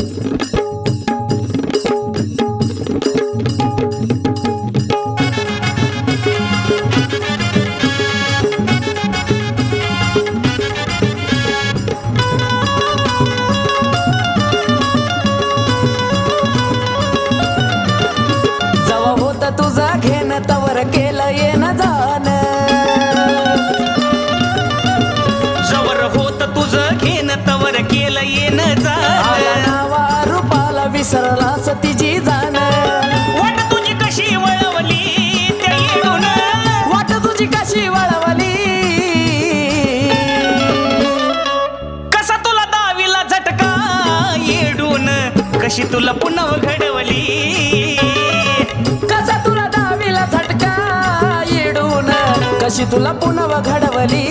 तुझा घेन तवर केलं येन जाण जवर होत तुझं घेन तवर केलं येन जाण नावा रूपाला विसरलास तिची जाण वाट तुझी कशी वळवली त्या येडून वाट तुझी कशी वळवली कसा तुला दावीला झटका येडून कशी तुला पुन्हा घडवली कसा तुला दावीला झटका येडून कशी तुला पुन्हा घडवली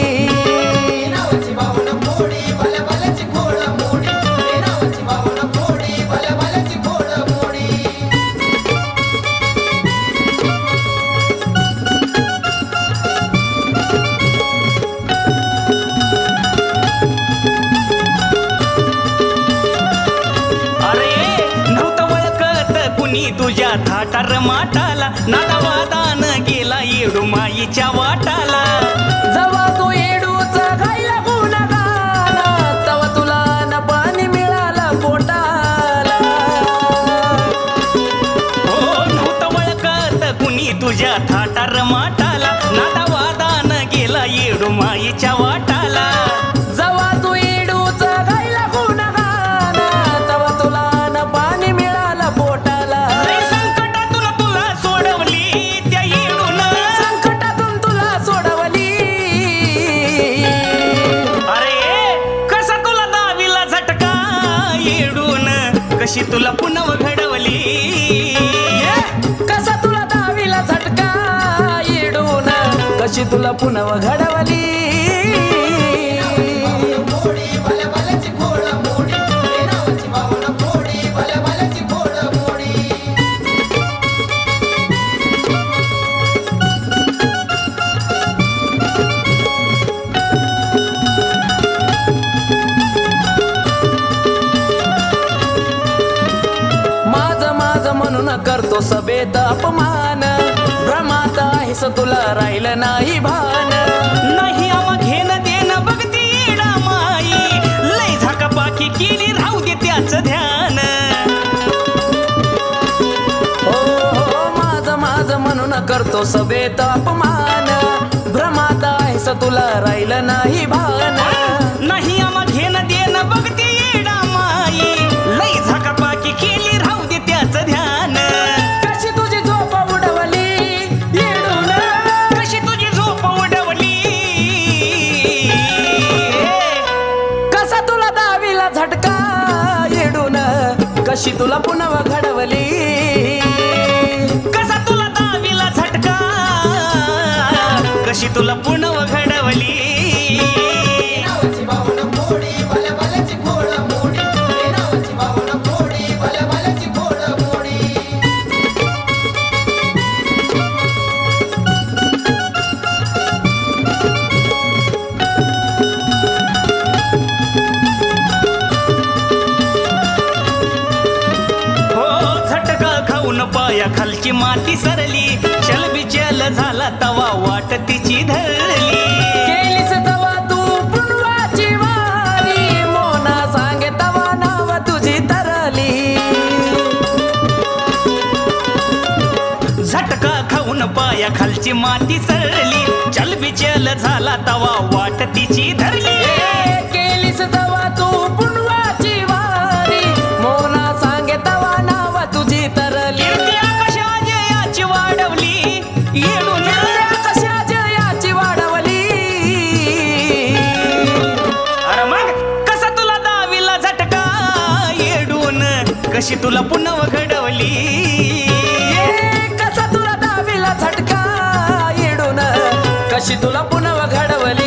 तुझ्या थाटार माटाला नादावादान गेला येडू माईच्या वाटाला जवा तू येडूच गायला गुणगाला तवा तुला न पाणी मिळालं पोटाला हो नव्हतं वळखत कुणी तुझ्या थाटार माटाला नादावादान गेला येडू माईच्या वाटाला जवा तू येडूच गायला गुणगाला तवा तुला न पाणी मिळालं पोटाला कशी तुला पुन्हा घडवली कसा तुला दावीला झटका येडून कशी तुला पुन्हा घडवली करतो सभेत अपमान भ्रमात आहेस तुला राहिलं नाही भान नाही आम्हा घेन देणं बघती येडा माई लय झाकापाकी केली राहू दे त्याच ध्यान हो माझं म्हणून करतो सभेत अपमान भ्रमात आहेस तुला राहिलं नाही भान नाही आम्हा घेन देणं बघती येडा माई लय झाकापाकी केली राहू दे त्याच ध्यान कशी तुला पुन्हा घडवली कसा तुला दावीला झटका कशी तुला पुन्हा घडवली पाया खालची माती सरली चल बिचल झाला तवा वाट तिची धरली केलीस तवा तू पुनवाची वारी मोना सांगे तवा नाव तुझी तरली झटका खाऊन पाया खालची माती सरली चल बिचल झाला तवा वाट तिची धरली केलीस तवा तू पुनवाची वारी मोना सांगे तवा नाव तुझी तरली कशी तुला पुन्हा घडवली कसा तुला दावीला झटका येडून कशी तुला पुन्हा घडवली